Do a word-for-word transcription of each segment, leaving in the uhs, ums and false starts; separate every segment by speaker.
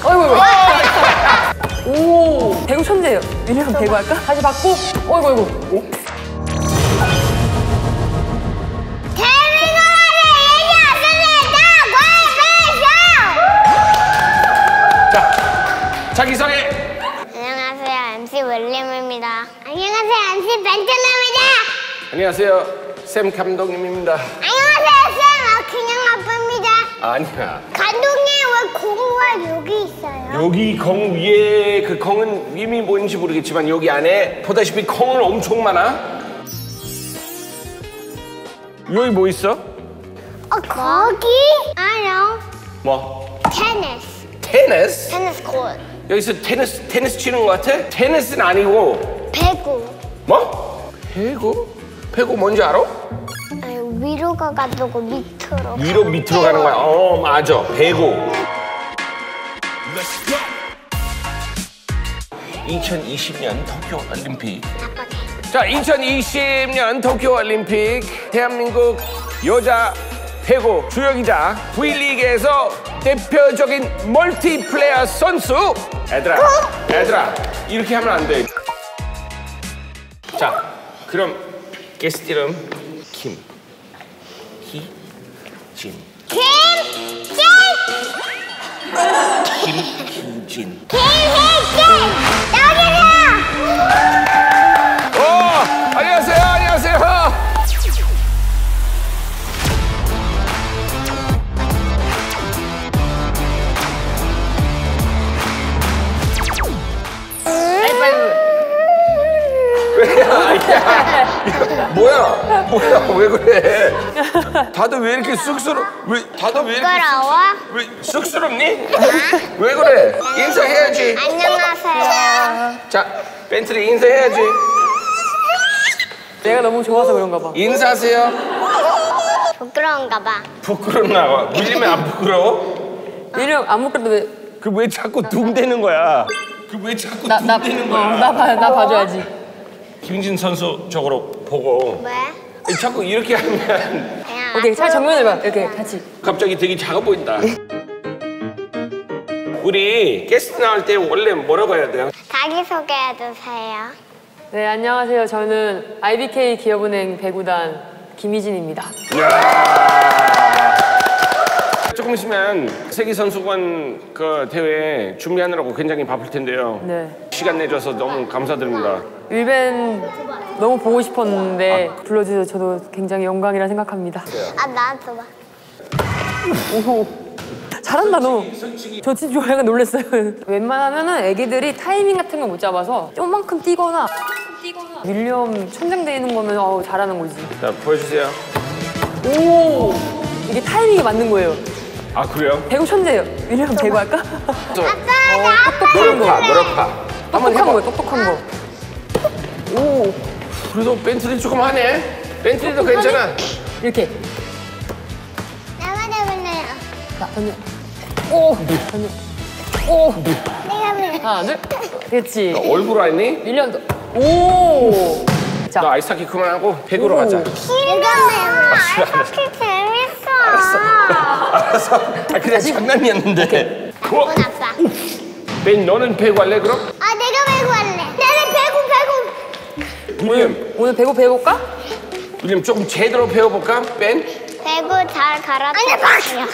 Speaker 1: 어이구, 어이구. 오, 배구 천재예요. 윌리엄 배구 할까? 다시 받고. 어이구, 어이구. 오.
Speaker 2: 자기소개!
Speaker 3: 안녕하세요, 엠씨 윌리엄입니다. 안녕하세요, 엠씨 벤트맨입니다.
Speaker 2: 안녕하세요, 샘 감독님입니다.
Speaker 3: 안녕하세요, 쌤 그냥 아빠입니다.
Speaker 2: 아니야.
Speaker 3: 감독님, 왜 공과 여기 있어요?
Speaker 2: 여기 공 위에 그 공은 이미 뭔지 모르겠지만 여기 안에 보다시피 공은 엄청 많아. 여기 뭐 있어?
Speaker 3: 어, 거기? 아니요.
Speaker 2: 뭐?
Speaker 3: 테니스.
Speaker 2: 테니스?
Speaker 3: 테니스 코트.
Speaker 2: 여기서 테니스, 테니스 치는 거 같아? 테니스는 아니고
Speaker 3: 배구.
Speaker 2: 뭐? 배구? 배구 뭔지 알아?
Speaker 3: 아니, 위로 가가지고 밑으로.
Speaker 2: 위로 밑으로 가는 거야. 어, 맞아. 배구. 이천이십 년 도쿄 올림픽. 자, 이천이십 년 도쿄 올림픽 대한민국 여자 배구 주역이자 V리그에서 대표적인 멀티플레이어 선수. 얘들아, 얘들아, 이렇게 하면 안 돼. 자, 그럼 게스트 이름 김, 희, 진.
Speaker 3: 김진!
Speaker 2: 김희진.
Speaker 3: 김희진! 여기세요!
Speaker 2: 오, 안녕하세요, 안녕하세요. 야, 뭐야? 뭐야? 왜 그래? 다들 왜 이렇게 쑥스러? 왜 다들 왜 이렇게
Speaker 3: 부끄러워?
Speaker 2: 쑥스, 왜 쑥스럽니? 왜 그래? 인사해야지.
Speaker 3: 안녕하세요.
Speaker 2: 자, 벤틀리 인사해야지.
Speaker 1: 내가 너무 좋아서 그런가 봐.
Speaker 2: 인사하세요.
Speaker 3: 부끄러운가 봐.
Speaker 2: 부끄럽나 봐. 밀리면 안 부끄러워?
Speaker 1: 윌리엄 안 먹어도 왜?
Speaker 2: 그 왜 자꾸 둥대는 거야? 그 왜 자꾸
Speaker 1: 나, 나,
Speaker 2: 둥대는 거야?
Speaker 1: 어, 나, 봐, 나 봐줘야지.
Speaker 2: 김진 선수 저거로 보고.
Speaker 3: 왜?
Speaker 2: 자꾸 이렇게 하면
Speaker 3: 그냥
Speaker 1: 오케이, 잘 정면을 봐. 이렇게 같이.
Speaker 2: 갑자기 되게 작아 보인다. 우리 게스트 나올 때 원래 뭐라고 해야 돼요?
Speaker 3: 자기소개해주세요.
Speaker 1: 네, 안녕하세요. 저는 아이비케이 기업은행 배구단 김희진입니다.
Speaker 2: 조금 있으면 세계선수권 그 대회 준비하느라고 굉장히 바쁠 텐데요.
Speaker 1: 네.
Speaker 2: 시간 내줘서 너무 감사드립니다.
Speaker 1: 윌벤 너무 보고 싶었는데 불러주셔서 저도 굉장히 영광이라 생각합니다.
Speaker 3: 아, 나도 봐.
Speaker 1: 오, 잘한다 너. 저 진짜 약간 놀랐어요. 웬만하면은 애기들이 타이밍 같은 거 못 잡아서 조금만큼 뛰거나 윌리엄 천장돼 있는 거면 어우 잘하는 거지.
Speaker 2: 자, 보여주세요.
Speaker 1: 오, 이게 타이밍이 맞는 거예요.
Speaker 2: 아, 그래요?
Speaker 1: 배구 천재예요. 윌리엄 배구 할까?
Speaker 3: 아빠, 나 아빠.
Speaker 1: 똑똑한 거.
Speaker 2: 노력파, 노력파. 한번
Speaker 1: 똑똑한
Speaker 2: 해봐.
Speaker 1: 거예요, 똑똑한 거. 오,
Speaker 2: 그래도 벤틀리 조금 하네. 벤틀리도 괜찮아.
Speaker 1: 이렇게.
Speaker 3: 나만 해볼래요.
Speaker 1: 자, 던져. 오, 던져. 오,
Speaker 3: 내가 볼래.
Speaker 1: 하나, 둘. 그렇지.
Speaker 2: 너 얼굴 알니?
Speaker 1: 윌리엄도. 오.
Speaker 2: 너
Speaker 1: 자,
Speaker 2: 아이스하키 그만하고 배구로 가자.
Speaker 3: 내가 아이스하키 재밌어.
Speaker 2: 알았어. 아, 그냥 장난이었는데.
Speaker 3: 나쁜 아빠.
Speaker 2: 벤, 너는 배구 할래 그럼?
Speaker 3: 아, 내가 배구 할래. 나는 배구, 배구.
Speaker 2: 윌리엄,
Speaker 1: 오늘 배구 배워볼까?
Speaker 2: 윌리엄 조금 제대로 배워볼까? 벤?
Speaker 3: 배구 잘 가르쳐주세요.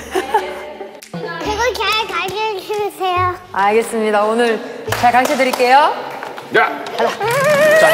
Speaker 3: 배구 잘 가르쳐주세요.
Speaker 1: 알겠습니다. 오늘 잘 가르쳐 드릴게요.
Speaker 2: 야! 자,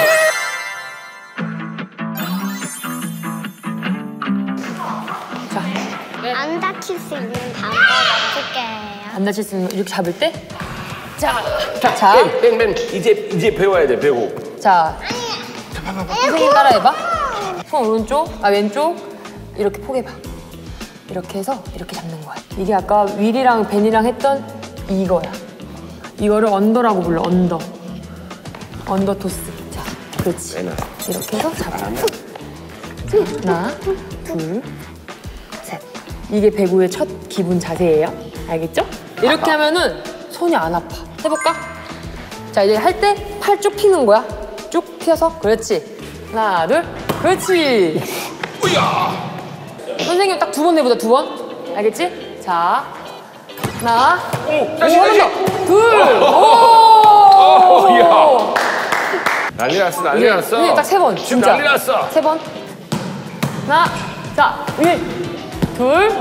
Speaker 3: 안 다칠 수 있는 방법 어떻게 해요?
Speaker 1: 안 다칠 수 있는 이렇게 잡을 때? 자,
Speaker 2: 자,
Speaker 1: 자,
Speaker 2: 벤, 벤, 벤. 이제 이제 배워야 돼, 배구.
Speaker 1: 자. 선생님 따라해봐. 손 오른쪽, 아 왼쪽 이렇게 포개봐. 이렇게 해서 이렇게 잡는 거야. 이게 아까 윌이랑 벤이랑 했던 이거야. 이거를 언더라고 불러, 언더. 언더 토스. 자, 그렇지.
Speaker 2: 벤아.
Speaker 1: 이렇게 해서 잡아. 하나, 둘, 셋. 이게 배구의 첫 기본 자세예요. 알겠죠? 이렇게 하면은 손이 안 아파. 해볼까? 자, 이제 할 때 팔 쭉 피는 거야. 쭉 펴서. 그렇지. 하나, 둘. 그렇지.
Speaker 2: 우야!
Speaker 1: 선생님 딱 두 번 내보자, 두 번. 알겠지? 자, 하나.
Speaker 2: 오, 다시,
Speaker 1: 오,
Speaker 2: 다시.
Speaker 1: 한 번 더. 둘.
Speaker 2: 오,
Speaker 1: 오.
Speaker 2: 야. 난리 났어, 난리 났어.
Speaker 1: 선생님 딱 세 번.
Speaker 2: 지금
Speaker 1: 진짜.
Speaker 2: 난리 났어.
Speaker 1: 세 번. 하나. 자, 일. 둘.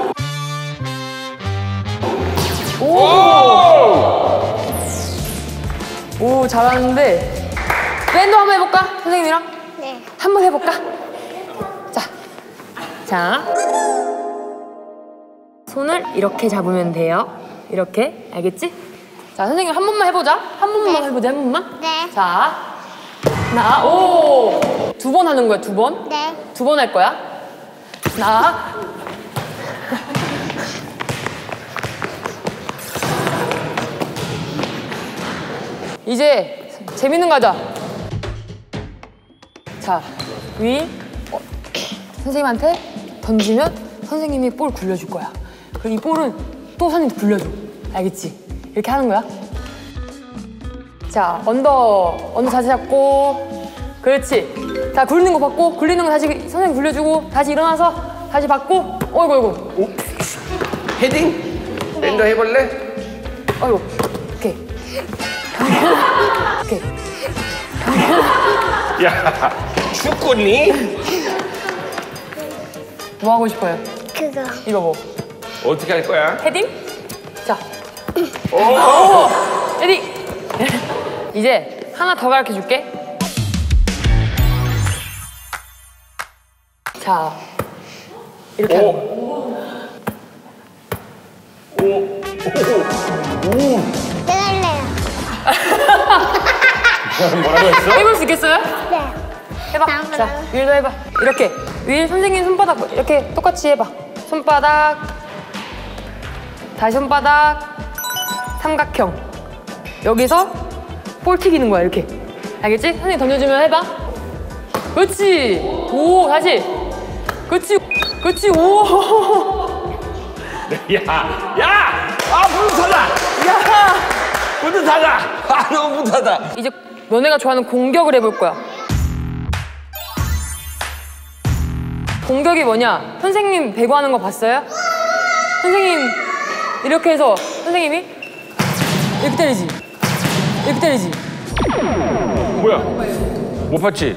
Speaker 1: 오.
Speaker 2: 오!
Speaker 1: 오, 잘하는데. 밴드 한번 해볼까? 선생님이랑?
Speaker 3: 네.
Speaker 1: 한번 해볼까? 자. 자. 손을 이렇게 잡으면 돼요. 이렇게. 알겠지? 자, 선생님 한 번만 해보자. 한 번만
Speaker 3: 네.
Speaker 1: 해보자, 한 번만.
Speaker 3: 네.
Speaker 1: 자. 하나, 오. 두 번 하는 거야, 두 번.
Speaker 3: 네.
Speaker 1: 두 번 할 거야. 하나. 이제 재밌는 거 하자. 자, 위. 어, 선생님한테 던지면 선생님이 볼 굴려줄 거야. 그럼 이 볼은 또 선생님한테 굴려줘. 알겠지? 이렇게 하는 거야. 자, 언더, 언더 자세 잡고. 그렇지. 자, 굴리는 거 받고, 굴리는 거 다시 선생님 굴려주고, 다시 일어나서 다시 받고. 어이구, 어이구.
Speaker 2: 오. 헤딩? 밴더 해볼래?
Speaker 1: 어이구. 오케이. 오케이.
Speaker 2: 야, 축구니?
Speaker 1: 뭐 하고 싶어요?
Speaker 3: 그거.
Speaker 1: 이거 뭐?
Speaker 2: 어떻게 할 거야?
Speaker 1: 헤딩? 자.
Speaker 2: 오!
Speaker 1: 오! 헤딩! 이제 하나 더 가르쳐 줄게. 자. 이렇게 하는 거.
Speaker 2: 오! 오!
Speaker 3: 내가 할래요.
Speaker 2: 뭐라고 했어?
Speaker 1: 해볼 수 있겠어요?
Speaker 3: 네.
Speaker 1: 해봐.
Speaker 3: 다음
Speaker 1: 자,
Speaker 3: 하나.
Speaker 1: 윌도 해봐. 이렇게. 윌 선생님 손바닥 이렇게 똑같이 해봐. 손바닥. 다시 손바닥. 삼각형. 여기서 볼 튀기는 거야, 이렇게. 알겠지? 선생님 던져주면 해봐. 그렇지. 오, 다시. 그렇지. 그렇지. 오.
Speaker 2: 야! 야! 아, 뿌듯하다!
Speaker 1: 야.
Speaker 2: 뿌듯하다! 아, 너무 뿌듯하다!
Speaker 1: 이제 너네가 좋아하는 공격을 해볼 거야. 공격이 뭐냐? 선생님 배구하는 거 봤어요? 선생님 이렇게 해서 선생님이 이렇게 때리지. 이렇게 때리지.
Speaker 2: 뭐야? 못 봤지?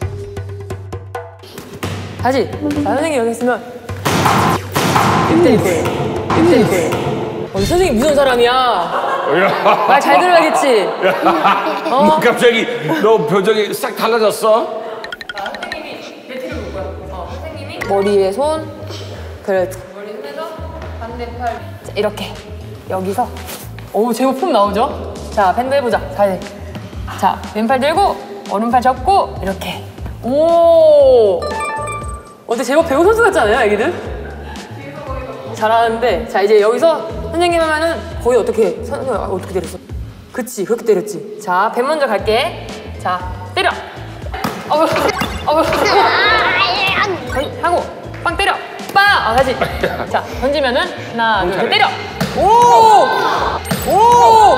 Speaker 1: 다시. 자, 선생님 여기 있으면 이렇게 때릴 거예요. 이렇게 때릴 거예요. 어, 선생님 무서운 사람이야.
Speaker 2: 야.
Speaker 1: 말 잘 들어야겠지.
Speaker 2: 너 갑자기 너 표정이 싹 달라졌어?
Speaker 1: 머리에 손. 그렇지. 머리 손에서 반대팔. 자, 이렇게. 여기서. 오, 제법 폼 나오죠? 자, 밴드 해보자. 자, 자, 왼팔 들고, 오른팔 접고, 이렇게. 오! 어때? 제법 배구 선수 같잖아요, 애기들? 잘하는데. 자, 이제 여기서 선생님 하면은 거의 어떻게, 선생님 어떻게 때렸어? 그치, 그렇게 때렸지. 자, 밴 먼저 갈게. 자, 때려! 어우, 어우, 던- 하고, 빵 때려! 빵! 아, 다시. 자, 던지면은, 하나, 둘, 셋, 때려! 오! 오!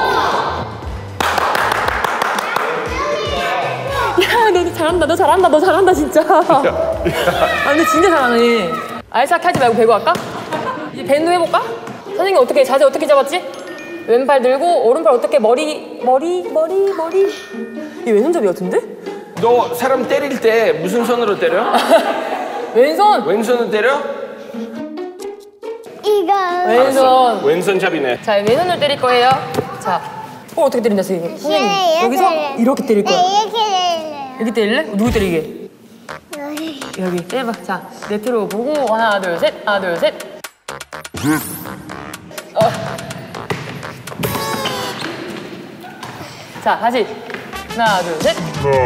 Speaker 1: 야, 너 잘한다, 너 잘한다, 너 잘한다, 진짜. 아, 근데 진짜 잘하네. 알싸게 하지 말고 배구 할까? 이제 밴드 해볼까? 선생님 어떻게, 자세 어떻게 잡았지? 왼팔 들고, 오른팔 어떻게, 머리, 머리, 머리, 머리. 이게 왼손잡이 같은데?
Speaker 2: 너 사람 때릴 때 무슨 손으로 때려?
Speaker 1: 왼손!
Speaker 2: 왼손으로 때려?
Speaker 3: 이거.
Speaker 1: 왼손.
Speaker 2: 왼손잡이네.
Speaker 1: 자, 왼손으로 때릴 거예요. 자, 어, 어떻게 때린다, 선생님? 선생님,
Speaker 3: 네, 이렇게
Speaker 1: 여기서
Speaker 3: 때려요.
Speaker 1: 이렇게 때릴 거야.
Speaker 3: 네, 이렇게 때릴래요.
Speaker 1: 이렇게 때릴래? 누구 때리게? 여기 때려봐. 자, 네트로 보고 하나, 둘, 셋. 하나, 둘, 셋. 어. 자, 다시. 하나, 둘, 셋.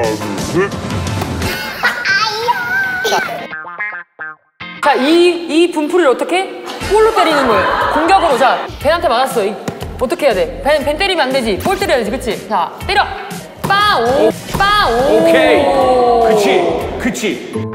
Speaker 1: 자, 이, 이 분풀이를 어떻게? 볼로 때리는 거예요. 공격으로. 자, 벤한테 맞았어. 이, 어떻게 해야 돼? 벤, 벤 때리면 안 되지. 볼 때려야지, 그치? 자, 때려! 빵! 오! 빵! 오!
Speaker 2: 오케이. 그치. 그치.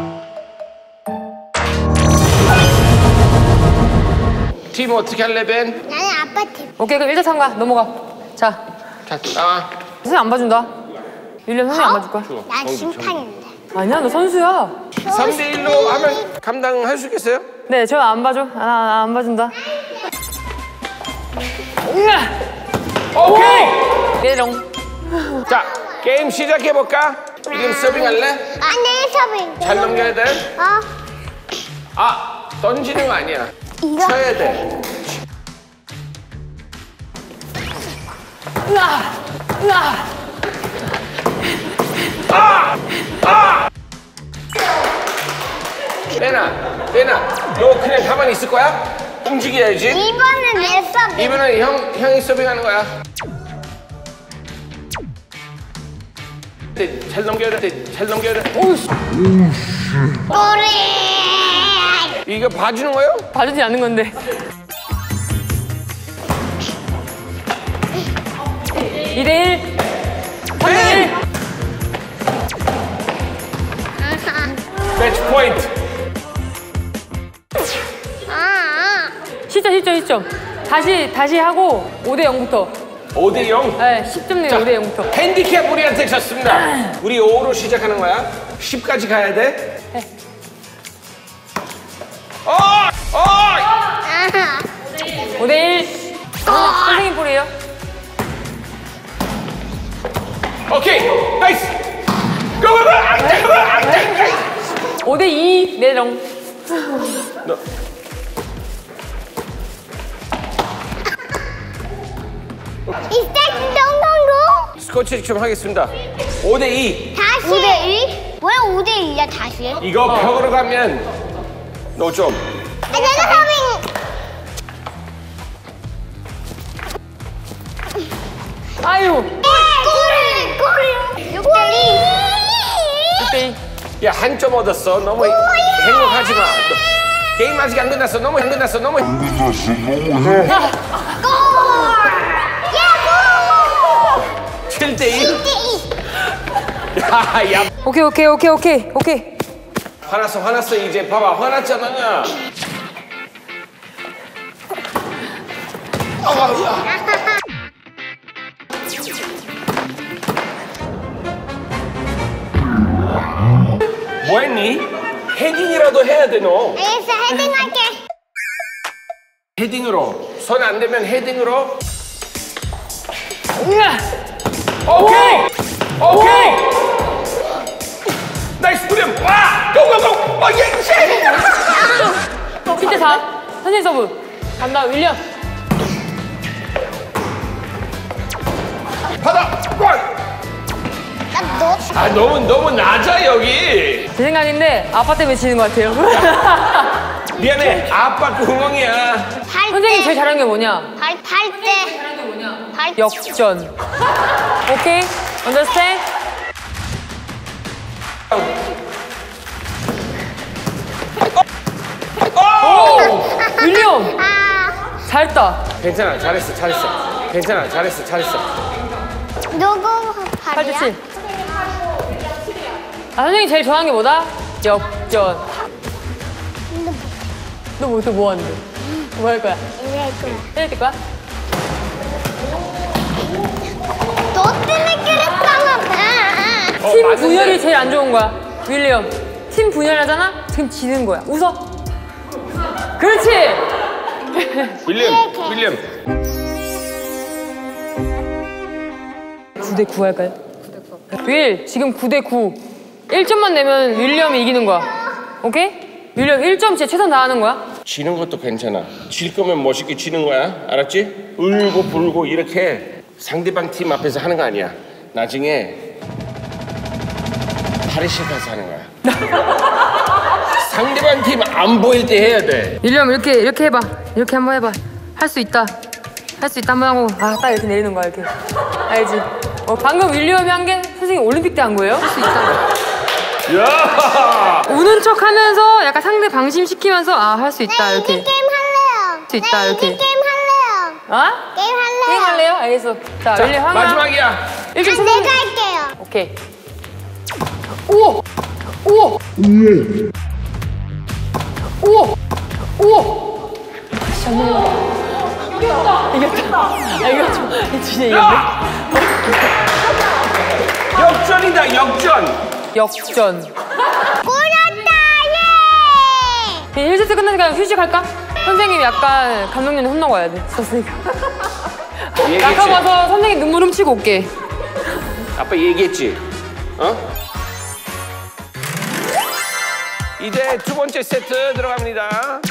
Speaker 2: 팀 어떻게 할래, 벤?
Speaker 3: 나는 아빠 팀.
Speaker 1: 오케이, 그럼 일 대 삼 가. 넘어가. 자,
Speaker 2: 자, 나와.
Speaker 1: 선생님 안 봐준다. 윌리엄 선생님 안 봐줄 거야.
Speaker 3: 난 심판인데.
Speaker 1: 아니야, 너 선수야.
Speaker 2: 삼 대 일로 하면 감당할 수 있겠어요?
Speaker 1: 네, 저 안 봐줘. 아, 나 안 봐준다.
Speaker 2: 오케이.
Speaker 1: 메롱.
Speaker 2: 자, 게임 시작해 볼까? 지금 서빙 할래?
Speaker 3: 안돼 서빙.
Speaker 2: 잘 넘겨야 돼.
Speaker 3: 어.
Speaker 2: 아, 던지는 거 아니야.
Speaker 3: 이거.
Speaker 2: 쳐야 돼.
Speaker 1: 으아! 으아!
Speaker 2: 레나, 레나, 너 그냥 가만히 있을 거야? 움직여야지.
Speaker 3: 이번은 내 서빙.
Speaker 2: 이번엔 형, 형이 서빙하는 거야. 네, 잘 넘겨야 돼, 잘 넘겨야 돼.
Speaker 1: 오우씨.
Speaker 3: 꼬리.
Speaker 2: 이거 봐주는 거예요?
Speaker 1: 봐주지 않는 건데. 이 대 일. 삼 대 일.
Speaker 2: 매치 포인트.
Speaker 3: 아.
Speaker 1: 시점, 시점, 시점. 다시, 다시 하고 오 대 영부터.
Speaker 2: 오 대 영.
Speaker 1: 네, 십 점 내요, 오 대 영부터.
Speaker 2: 핸디캡 우리한테 졌습니다. 우리 오로 시작하는 거야. 십까지 가야 돼. 어! 어!
Speaker 3: 아.
Speaker 1: 오 대 일. 선생님 볼이에요.
Speaker 2: 오케이, 나이스. 고고고! 앙짱! 앙짱!
Speaker 1: 오 대 이. 메롱.
Speaker 2: 너.
Speaker 3: 이때 동동동.
Speaker 2: 스코치 좀 하겠습니다. 오 대 이.
Speaker 3: 다시. 오 대 일? 왜 오 대 이야 다시?
Speaker 2: 이거 벽으로 가면 너 좀.
Speaker 3: 아, 내가 서빙.
Speaker 1: 아유.
Speaker 3: 꼬리. 꼬리. 육 대 이.
Speaker 1: 육 대 이.
Speaker 2: 야, 한 점 얻었어. 너무 행복하지 마. 너, 게임 아직 안 끝났어. 너무 안 끝났어. 너무. 칠 대 이.
Speaker 3: 칠 대 이.
Speaker 2: 야, 야.
Speaker 1: 오케이, 오케이, 오케이, 오케이, 오케이.
Speaker 2: 화났어, 화났어. 이제 봐봐. 화났잖아. 아, 야. 뭐 했니? 헤딩이라도 해야 돼, 너.
Speaker 3: 알겠어, 헤딩할게.
Speaker 2: 헤딩으로. 손 안 대면 헤딩으로.
Speaker 1: 으아!
Speaker 2: 오케이! 오케이! 나이스 브림! 와! 고고고! 어, 예, 씨!
Speaker 1: 칠 대 사. 선생님 서브. 간다, 윌리엄.
Speaker 2: 받아! 골!
Speaker 3: 나 너.
Speaker 2: 아, 너무, 너무 낮아, 여기.
Speaker 1: 제 생각인데 아빠 때문에 지는 것 같아요.
Speaker 2: 미안해. 아빠 구멍이야.
Speaker 3: 발
Speaker 1: 선생님
Speaker 3: 때.
Speaker 1: 제일 잘하는 게 뭐냐?
Speaker 3: 발, 발 때. 발 때.
Speaker 1: 역전. 오케이? 언더스탠? 오! 윌리엄!
Speaker 3: 아.
Speaker 1: 잘했다.
Speaker 2: 괜찮아, 잘했어, 잘했어. 괜찮아, 잘했어, 잘했어.
Speaker 3: 누구
Speaker 1: 팔 대
Speaker 3: 발이야?
Speaker 1: 칠. 아, 선생님 제일 좋아하는 게 뭐다? 역전. 너 뭐, 또 뭐 하는데? 뭐 할 거야?
Speaker 3: 이거 할 거야.
Speaker 1: 때릴 거야?
Speaker 3: 너 때문에 그랬잖아.
Speaker 2: 어,
Speaker 1: 팀
Speaker 2: 맞는데.
Speaker 1: 분열이 제일 안 좋은 거야. 윌리엄. 팀 분열하잖아? 지금 지는 거야. 웃어. 그렇지!
Speaker 2: 윌리엄, 윌리엄.
Speaker 1: 구 대 구 할까요? 윌, 지금 구 대 구. 일 점만 내면 윌리엄이 이기는 거야. 오케이? 윌리엄 일 점 진짜 최선 다하는 거야.
Speaker 2: 지는 것도 괜찮아. 질 거면 멋있게 지는 거야. 알았지? 울고 불고 이렇게 상대방 팀 앞에서 하는 거 아니야. 나중에 탈의실 가서 하는 거야. 상대방 팀 안 보일 때 해야 돼.
Speaker 1: 윌리엄 이렇게 이렇게 해봐. 이렇게 한번 해봐. 할 수 있다. 할 수 있다 한번 하고 아 딱 이렇게 내리는 거야 이렇게. 알지? 어 방금 윌리엄이 한 게 선생님 올림픽 때 한 거예요? 할 수 있다.
Speaker 2: 야!
Speaker 1: 우는 척 하면서 약간 상대 방심시키면서 아 할 수 있다
Speaker 3: 네,
Speaker 1: 이렇게.
Speaker 3: 이제 게임 할래요.
Speaker 1: 수 있다,
Speaker 3: 네,
Speaker 1: 이렇게.
Speaker 3: 이제 게임 할래요.
Speaker 1: 어?
Speaker 3: 게임 할래요.
Speaker 1: 게임 할래요? 알겠어. 자,
Speaker 2: 자,
Speaker 1: 윌리엄 하나.
Speaker 2: 마지막이야.
Speaker 1: 일 점
Speaker 3: 아,
Speaker 1: 선생님.
Speaker 3: 내가 할게요.
Speaker 1: 오케이. 우와! 우와! 우와! 우와! 다시 한 번. 이겼다. 이겼다. 아, 이거 좀, 이거 진짜 이겼네.
Speaker 2: 역전이다, 역전.
Speaker 1: 역전.
Speaker 3: 골랐다, 예!
Speaker 1: 일 세트 끝나니까 휴식할까?
Speaker 3: 네.
Speaker 1: 선생님 약간 감독님 혼나고 야 돼. 졌으니까.
Speaker 2: 얘기했지?
Speaker 1: 나가봐서 선생님 눈물 훔치고 올게.
Speaker 2: 아빠 얘기했지? 어? 이제 두 번째 세트 들어갑니다.